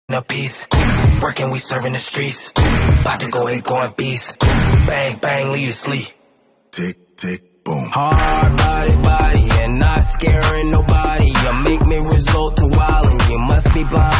a piece. Working, we serving the streets. About to go and going beast. Bang, bang, leave you sleep. Tick, tick, boom. Hard body, and not scaring nobody. You make me resort to wildin'. You must be blind.